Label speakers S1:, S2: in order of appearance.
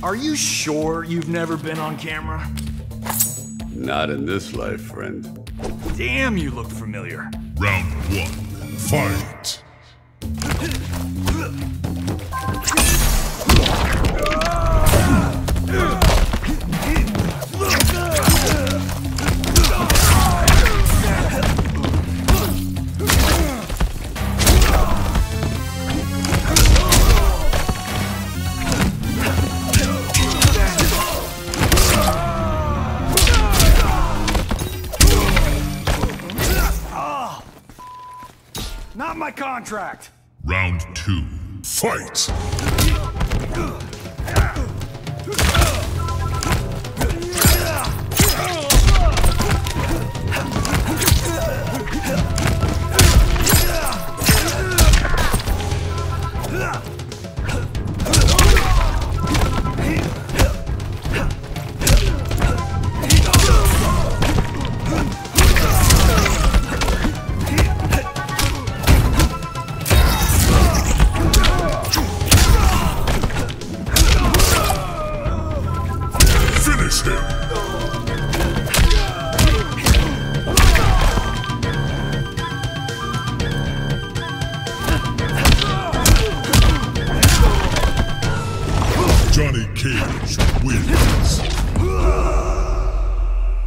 S1: Are you sure you've never been on camera?
S2: Not in this life, friend.
S1: Damn, you look familiar.
S3: Round 1. Fight!
S1: Not my contract!
S3: Round 2. Fight!